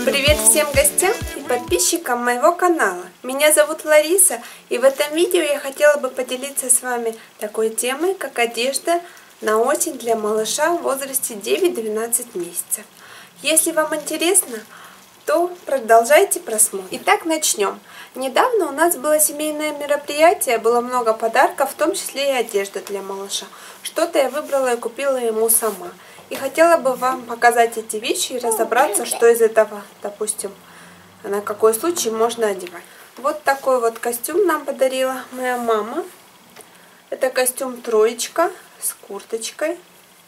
Привет всем гостям и подписчикам моего канала. Меня зовут Лариса, и в этом видео я хотела бы поделиться с вами такой темой, как одежда на осень для малыша в возрасте 9-12 месяцев. Если вам интересно, то продолжайте просмотр. Итак, начнем. Недавно у нас было семейное мероприятие, было много подарков, в том числе и одежда для малыша. Что-то я выбрала и купила ему сама. И хотела бы вам показать эти вещи и разобраться, что из этого, допустим, на какой случай можно одевать. Вот такой вот костюм нам подарила моя мама. Это костюм троечка с курточкой.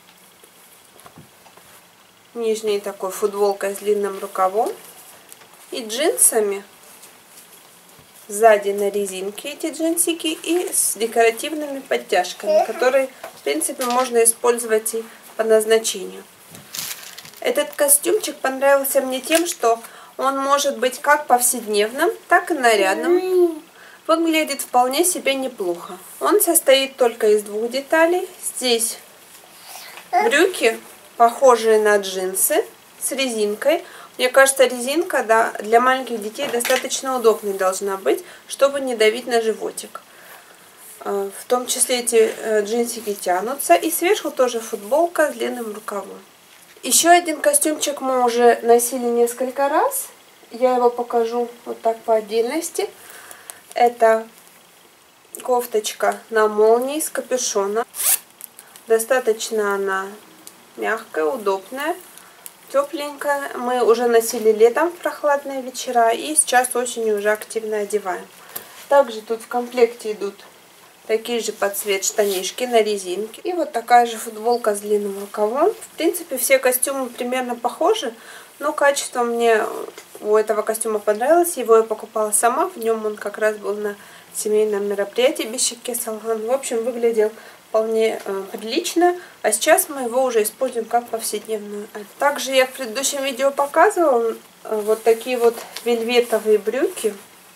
Нижней такой футболкой с длинным рукавом. И джинсами. Сзади на резинке эти джинсики. И с декоративными подтяжками, которые, в принципе, можно использовать и по назначению. Этот костюмчик понравился мне тем, что он может быть как повседневным, так и нарядным. Выглядит вполне себе неплохо. Он состоит только из двух деталей. Здесь брюки, похожие на джинсы, с резинкой. Мне кажется, резинка, да, для маленьких детей достаточно удобной должна быть, чтобы не давить на животик. В том числе эти джинсики тянутся. И сверху тоже футболка с длинным рукавом. Еще один костюмчик мы уже носили несколько раз. Я его покажу вот так по отдельности. Это кофточка на молнии с капюшоном. Достаточно она мягкая, удобная, тепленькая. Мы уже носили летом в прохладные вечера. И сейчас осенью уже активно одеваем. Также тут в комплекте идут такие же под цвет штанишки на резинке. И вот такая же футболка с длинным рукавом. В принципе, все костюмы примерно похожи, но качество мне у этого костюма понравилось. Его я покупала сама. В нем он как раз был на семейном мероприятии Бишкеке Салган. В общем, выглядел вполне прилично. А сейчас мы его уже используем как повседневную. Также я в предыдущем видео показывала вот такие вот вельветовые брюки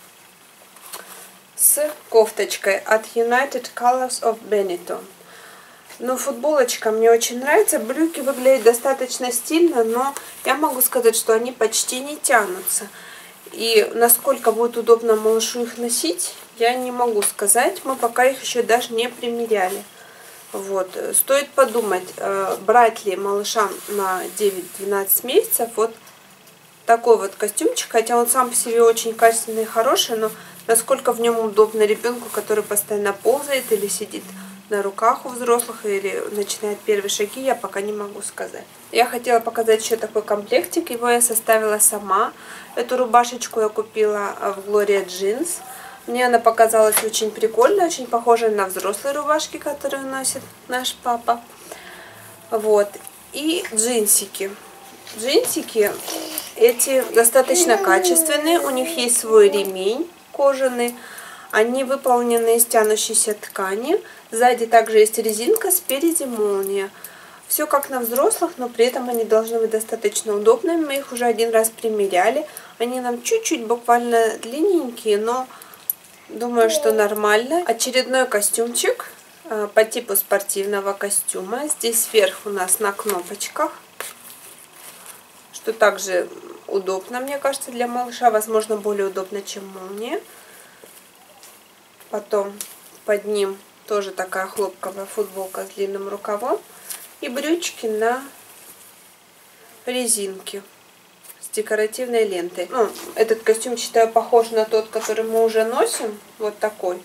с кофточкой от United Colors of Benetton. Ну, футболочка мне очень нравится. Брюки выглядят достаточно стильно, но я могу сказать, что они почти не тянутся. И насколько будет удобно малышу их носить, я не могу сказать. Мы пока их еще даже не примеряли. Вот. Стоит подумать, брать ли малыша на 9-12 месяцев вот такой вот костюмчик. Хотя он сам по себе очень качественный и хороший, но насколько в нем удобно ребенку, который постоянно ползает или сидит на руках у взрослых, или начинает первые шаги, я пока не могу сказать. Я хотела показать еще такой комплектик. Его я составила сама. Эту рубашечку я купила в Gloria Jeans. Мне она показалась очень прикольной, очень похожая на взрослые рубашки, которые носит наш папа. Вот. И джинсики. Джинсики эти достаточно качественные. У них есть свой ремень кожаный. Они выполнены из тянущейся ткани. Сзади также есть резинка, спереди молния. Все как на взрослых, но при этом они должны быть достаточно удобными. Мы их уже один раз примеряли. Они нам чуть-чуть буквально длинненькие, но думаю, что нормально. Очередной костюмчик по типу спортивного костюма. Здесь сверху у нас на кнопочках, что также удобно, мне кажется, для малыша. Возможно, более удобно, чем молния. Потом под ним тоже такая хлопковая футболка с длинным рукавом. И брючки на резинке с декоративной лентой. Ну, этот костюм, считаю, похож на тот, который мы уже носим. Вот такой.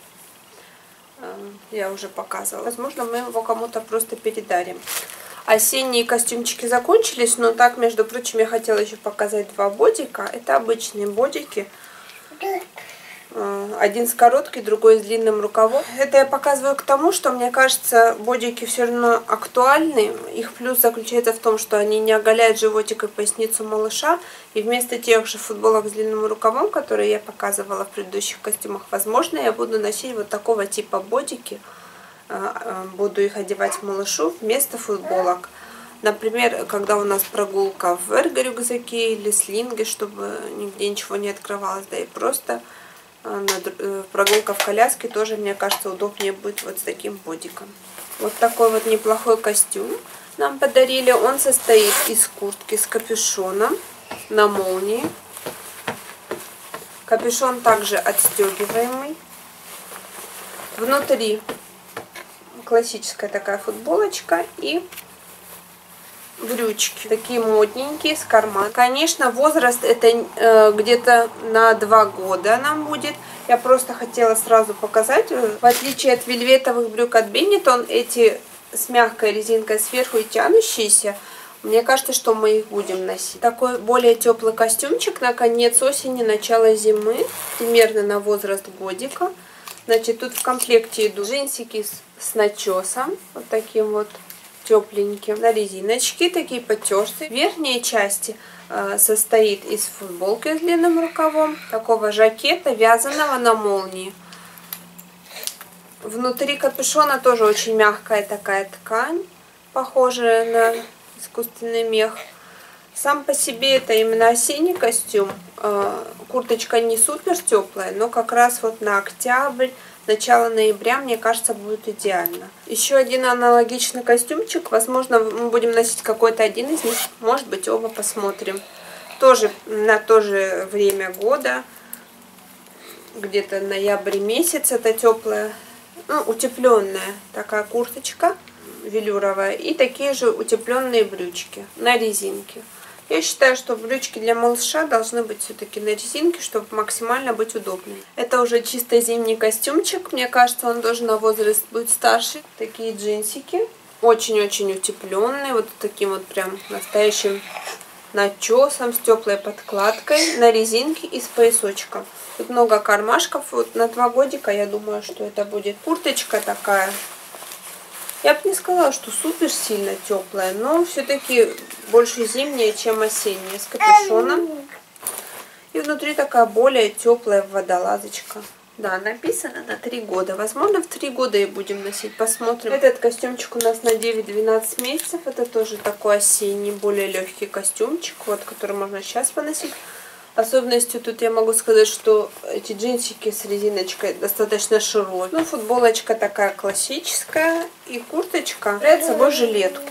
Я уже показывала. Возможно, мы его кому-то просто передарим. Осенние костюмчики закончились, но так, между прочим, я хотела еще показать два бодика. Это обычные бодики. Один с короткой, другой с длинным рукавом. Это я показываю к тому, что, мне кажется, бодики все равно актуальны. Их плюс заключается в том, что они не оголяют животик и поясницу малыша. И вместо тех же футболок с длинным рукавом, которые я показывала в предыдущих костюмах, возможно, я буду носить вот такого типа бодики. Буду их одевать малышу вместо футболок. Например, когда у нас прогулка в эрго-рюкзаке или слинге, чтобы нигде ничего не открывалось, да и просто прогулка в коляске тоже, мне кажется, удобнее будет вот с таким бодиком. Вот такой вот неплохой костюм нам подарили. Он состоит из куртки с капюшоном. на молнии. Капюшон также отстегиваемый. Внутри классическая такая футболочка и брючки. Такие модненькие, с карманом. Конечно, возраст это где-то на 2 года нам будет. Я просто хотела сразу показать. В отличие от вельветовых брюк от Benetton, эти с мягкой резинкой сверху и тянущиеся, мне кажется, что мы их будем носить. Такой более теплый костюмчик на конец осени, начало зимы. Примерно на возраст годика. Значит, тут в комплекте идут джинсики с начесом. Вот таким вот тепленьким. На резиночке, такие потертые. Верхняя часть состоит из футболки с длинным рукавом. Такого жакета, вязаного на молнии. Внутри капюшона тоже очень мягкая такая ткань, похожая на искусственный мех. Сам по себе это именно осенний костюм. Курточка не супер теплая, но как раз вот на октябрь, начало ноября, мне кажется, будет идеально. Еще один аналогичный костюмчик. Возможно, мы будем носить какой-то один из них. Может быть, оба посмотрим. Тоже на то же время года. Где-то ноябрь месяц. Это теплая, утепленная такая курточка велюровая. И такие же утепленные брючки на резинке. Я считаю, что брючки для малыша должны быть все-таки на резинке, чтобы максимально быть удобными. Это уже чисто зимний костюмчик. Мне кажется, он должен на возраст быть старше. Такие джинсики. Очень-очень утепленные. Вот таким вот прям настоящим начесом, с теплой подкладкой. На резинке и с поясочком. Тут много кармашков. Вот на 2 годика, я думаю, что это будет курточка такая. Я бы не сказала, что супер сильно теплая, но все-таки больше зимняя, чем осенняя, с капюшоном. И внутри такая более теплая водолазочка. Да, написано на 3 года. Возможно, в 3 года и будем носить. Посмотрим. Этот костюмчик у нас на 9-12 месяцев. Это тоже такой осенний, более легкий костюмчик, вот, который можно сейчас поносить. Особенностью тут я могу сказать, что эти джинсики с резиночкой достаточно широкие. Ну, футболочка такая классическая. И курточка представляет собой жилетку.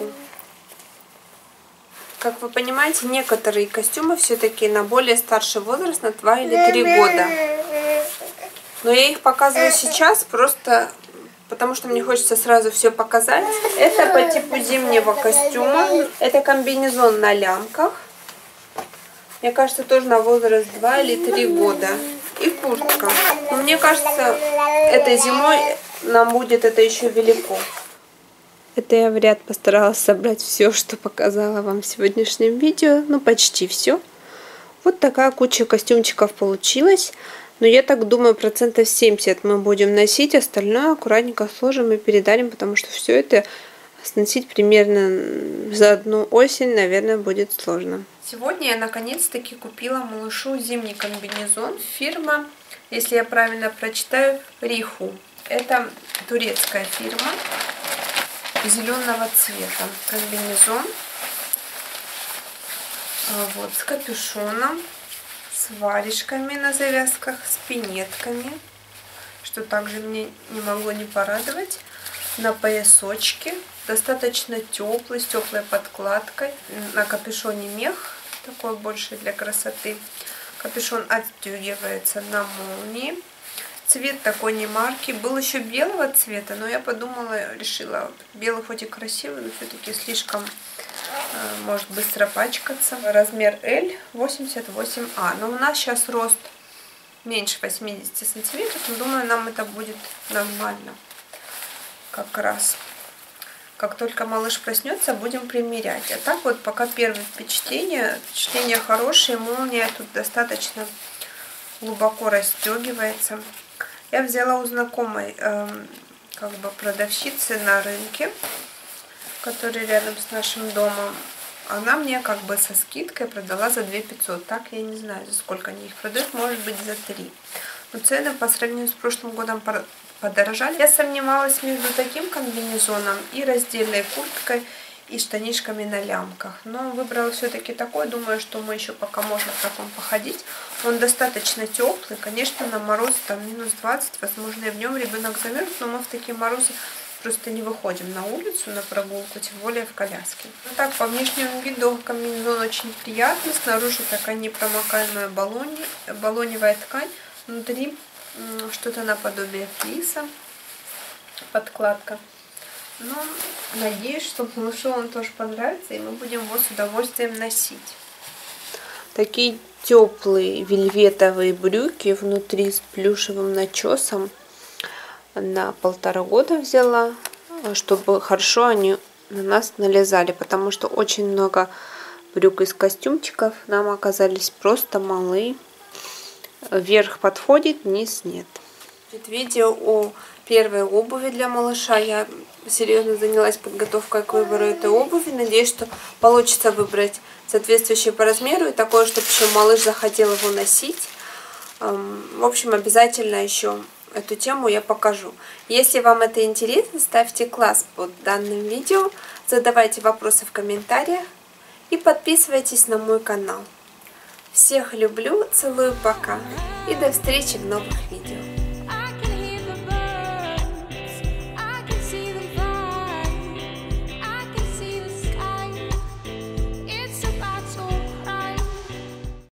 Как вы понимаете, некоторые костюмы все-таки на более старший возраст, на 2 или 3 года. Но я их показываю сейчас просто потому, что мне хочется сразу все показать. Это по типу зимнего костюма. Это комбинезон на лямках. Мне кажется, тоже на возраст 2 или 3 года. И куртка. Но мне кажется, этой зимой нам будет это еще велико. Это я в ряд постаралась собрать все, что показала вам в сегодняшнем видео. Ну, почти все. Вот такая куча костюмчиков получилась. Но я так думаю, 70% мы будем носить. Остальное аккуратненько сложим и передарим, потому что все это сносить примерно за одну осень, наверное, будет сложно. Сегодня я наконец-таки купила малышу зимний комбинезон. Фирма, если я правильно прочитаю, Риху. Это турецкая фирма зеленого цвета. Комбинезон. Вот, с капюшоном, с варежками на завязках, с пинетками, что также мне не могло не порадовать. На поясочке. Достаточно теплый, с теплой подкладкой. На капюшоне мех, такой больше для красоты. Капюшон отстегивается на молнии. Цвет такой не марки. Был еще белого цвета, но я подумала, решила, белый хоть и красивый, но все-таки слишком может быстро пачкаться. Размер L 88А. Но у нас сейчас рост меньше 80 сантиметров, но думаю, нам это будет нормально. Как раз. Как только малыш проснется, будем примерять. А так вот пока первые впечатления. Впечатления хорошие. Молния тут достаточно глубоко расстегивается. Я взяла у знакомой как бы продавщицы на рынке, который рядом с нашим домом. Она мне как бы со скидкой продала за 2500. Так я не знаю, за сколько они их продают. Может быть за 3. Но цены по сравнению с прошлым годом подорожали. Я сомневалась между таким комбинезоном и раздельной курткой и штанишками на лямках. Но выбрала все-таки такой. Думаю, что мы еще пока можем в таком походить. Он достаточно теплый. Конечно, на мороз там -20. Возможно, и в нем ребенок замерзнет. Но мы в такие морозы просто не выходим на улицу на прогулку, тем более в коляске. Ну так, по внешнему виду комбинезон очень приятный. Снаружи такая непромокаемая балоневая ткань. Внутри что-то наподобие флиса, подкладка. Но надеюсь, что малышу он тоже понравится, и мы будем его с удовольствием носить. Такие теплые вельветовые брюки внутри с плюшевым начесом. На 1,5 года взяла, чтобы хорошо они на нас налезали, потому что очень много брюк из костюмчиков нам оказались просто малы. Верх подходит, низ нет. Видео о первой обуви для малыша. Я серьезно занялась подготовкой к выбору этой обуви. Надеюсь, что получится выбрать соответствующее по размеру и такое, чтобы еще малыш захотел его носить. В общем, обязательно еще эту тему я покажу. Если вам это интересно, ставьте класс под данным видео, задавайте вопросы в комментариях и подписывайтесь на мой канал. Всех люблю, целую, пока и до встречи в новых видео.